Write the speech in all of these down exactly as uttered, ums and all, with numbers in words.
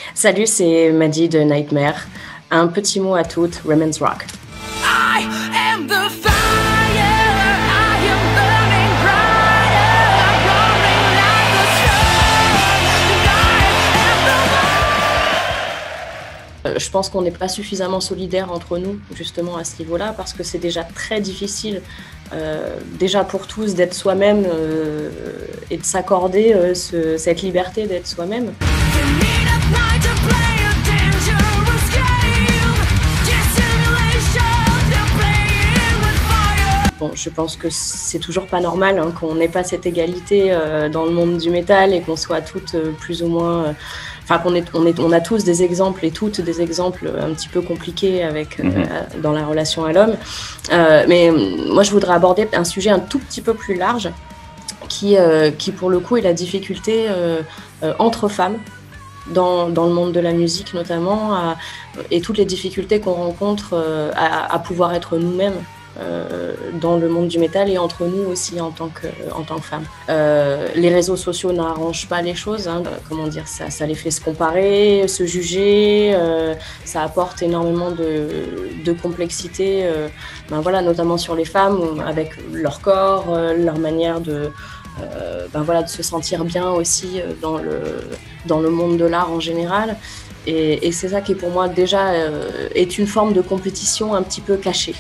Salut, c'est Maddy de Nightmare. Un petit mot à toutes, Women's Rock. I am the fire, I am burning brighter, roaring like a sun, I am the... Je pense qu'on n'est pas suffisamment solidaires entre nous, justement, à ce niveau-là, parce que c'est déjà très difficile, euh, déjà pour tous, d'être soi-même euh, et de s'accorder euh, ce, cette liberté d'être soi-même. Bon, je pense que c'est toujours pas normal hein, qu'on n'ait pas cette égalité euh, dans le monde du métal et qu'on soit toutes euh, plus ou moins... Euh, enfin, qu'on est, on, est, on a tous des exemples et toutes des exemples un petit peu compliqués avec, euh, mm-hmm. dans la relation à l'homme. Euh, mais moi, je voudrais aborder un sujet un tout petit peu plus large qui, euh, qui pour le coup, est la difficulté euh, euh, entre femmes. Dans, dans le monde de la musique notamment, à, et toutes les difficultés qu'on rencontre euh, à, à pouvoir être nous-mêmes euh, dans le monde du métal et entre nous aussi en tant que, en tant que femmes. Euh, les réseaux sociaux n'arrangent pas les choses, hein, comment dire, ça, ça les fait se comparer, se juger, euh, ça apporte énormément de, de complexité, euh, ben voilà, notamment sur les femmes, avec leur corps, euh, leur manière de... Euh, ben voilà, de se sentir bien aussi dans le, dans le monde de l'art en général. Et, et c'est ça qui, pour moi, déjà, euh, est une forme de compétition un petit peu cachée,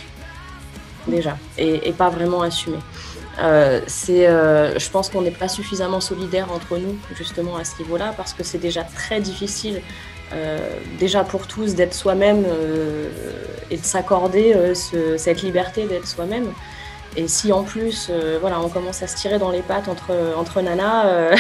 déjà, et, et pas vraiment assumée. Euh, c'est, euh, je pense qu'on n'est pas suffisamment solidaires entre nous, justement, à ce niveau-là, parce que c'est déjà très difficile, euh, déjà pour tous, d'être soi-même euh, et de s'accorder euh, ce, cette liberté d'être soi-même. Et si en plus, euh, voilà, on commence à se tirer dans les pattes entre, entre nanas, euh,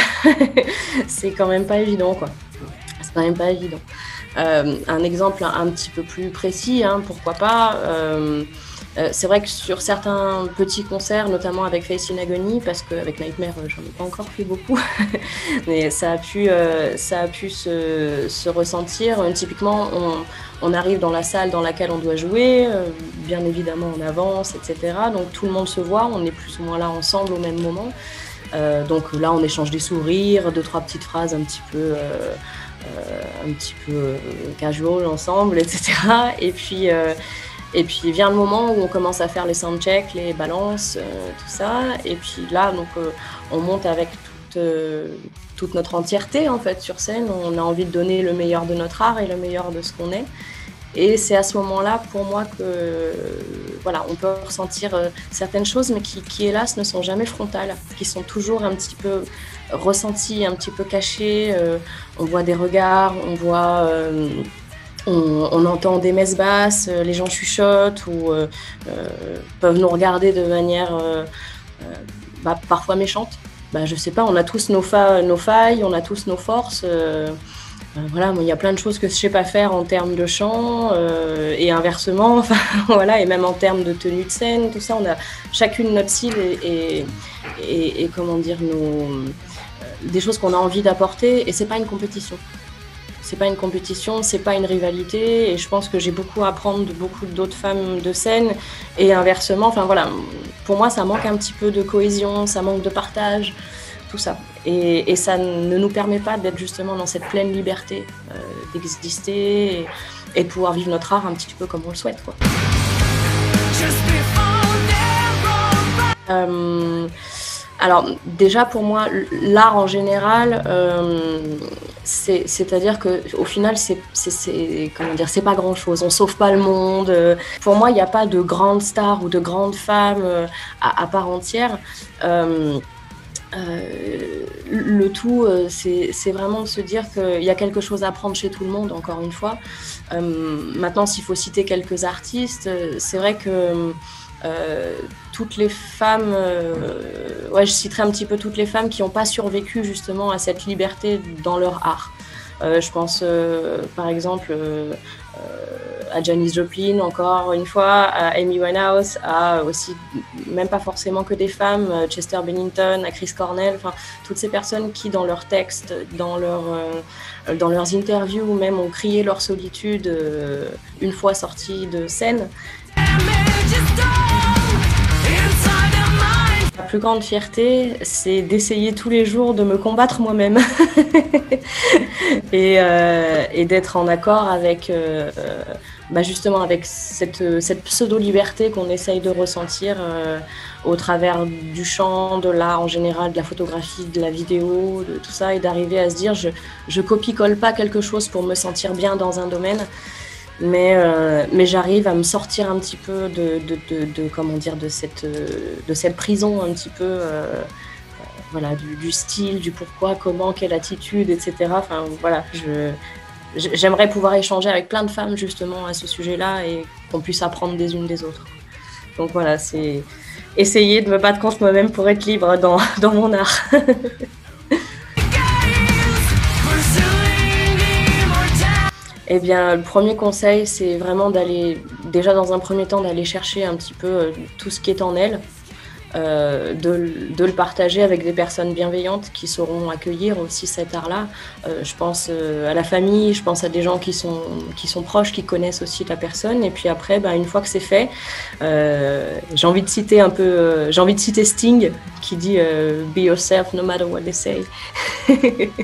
c'est quand même pas évident, quoi. C'est quand même pas évident. Euh, un exemple un, un petit peu plus précis, hein, pourquoi pas. Euh, euh, c'est vrai que sur certains petits concerts, notamment avec Faith in Agony, parce qu'avec Nightmare, j'en ai pas encore fait beaucoup, mais ça a pu, euh, ça a pu se, se ressentir. Euh, typiquement, on, on arrive dans la salle dans laquelle on doit jouer, euh, bien évidemment en avance, et cetera. Donc tout le monde se voit, on est plus ou moins là ensemble au même moment. Euh, donc là, on échange des sourires, deux, trois petites phrases un petit peu... Euh, Euh, un petit peu euh, casual ensemble, et cetera. Et puis, euh, et puis vient le moment où on commence à faire les soundchecks, les balances, euh, tout ça. Et puis là, donc, euh, on monte avec toute, euh, toute notre entièreté en fait sur scène. On a envie de donner le meilleur de notre art et le meilleur de ce qu'on est. Et c'est à ce moment-là, pour moi, que euh, voilà, on peut ressentir euh, certaines choses, mais qui, qui, hélas, ne sont jamais frontales, qui sont toujours un petit peu ressenties, un petit peu cachées. Euh, on voit des regards, on voit, euh, on, on entend des messes basses, euh, les gens chuchotent ou euh, euh, peuvent nous regarder de manière euh, euh, bah, parfois méchante. Bah, je sais pas, on a tous nos, fa nos failles, on a tous nos forces. Euh, Euh, voilà, il y a plein de choses que je sais pas faire en termes de chant euh, et inversement, enfin voilà, et même en termes de tenue de scène, tout ça, on a chacune notre style et, et, et, et comment dire, nos, euh, des choses qu'on a envie d'apporter, et c'est pas une compétition. C'est pas une compétition, c'est pas une rivalité, et je pense que j'ai beaucoup à apprendre de beaucoup d'autres femmes de scène, et inversement, enfin voilà, pour moi ça manque un petit peu de cohésion, ça manque de partage, tout ça. Et, et ça ne nous permet pas d'être justement dans cette pleine liberté euh, d'exister et, et de pouvoir vivre notre art un petit peu comme on le souhaite, quoi. Euh, alors déjà pour moi, l'art en général, euh, c'est-à-dire qu'au final, c'est comment dire, c'est pas grand-chose. On sauve pas le monde. Pour moi, il n'y a pas de grandes stars ou de grandes femmes à, à part entière. Euh, Euh, le tout, euh, c'est vraiment de se dire qu'il y a quelque chose à prendre chez tout le monde, encore une fois. Euh, maintenant, s'il faut citer quelques artistes, euh, c'est vrai que euh, toutes les femmes, euh, ouais, je citerai un petit peu toutes les femmes qui n'ont pas survécu justement à cette liberté dans leur art. Euh, je pense euh, par exemple euh, euh, à Janis Joplin, encore une fois, à Amy Winehouse, à aussi, même pas forcément que des femmes, Chester Bennington, à Chris Cornell, enfin toutes ces personnes qui dans leurs textes, dans, leur, euh, dans leurs interviews même ont crié leur solitude euh, une fois sorties de scène. Ma plus grande fierté, c'est d'essayer tous les jours de me combattre moi-même et, euh, et d'être en accord avec, euh, bah justement, avec cette, cette pseudo-liberté qu'on essaye de ressentir euh, au travers du chant, de l'art en général, de la photographie, de la vidéo, de tout ça, et d'arriver à se dire je, je copie-colle pas quelque chose pour me sentir bien dans un domaine. Mais, euh, mais j'arrive à me sortir un petit peu de, de, de, de comment dire, de cette, de cette prison un petit peu, euh, voilà, du, du style, du pourquoi, comment, quelle attitude, et cetera. Enfin, voilà, je, j'aimerais pouvoir échanger avec plein de femmes justement à ce sujet-là et qu'on puisse apprendre des unes des autres. Donc voilà, c'est essayer de me battre contre moi-même pour être libre dans, dans mon art. Eh bien, le premier conseil, c'est vraiment d'aller, déjà dans un premier temps, d'aller chercher un petit peu euh, tout ce qui est en elle, euh, de, de le partager avec des personnes bienveillantes qui sauront accueillir aussi cet art-là. Euh, je pense euh, à la famille, je pense à des gens qui sont, qui sont proches, qui connaissent aussi la personne. Et puis après, ben, une fois que c'est fait, euh, j'ai envie de citer un peu, euh, j'ai envie de citer Sting qui dit euh, « Be yourself no matter what they say ».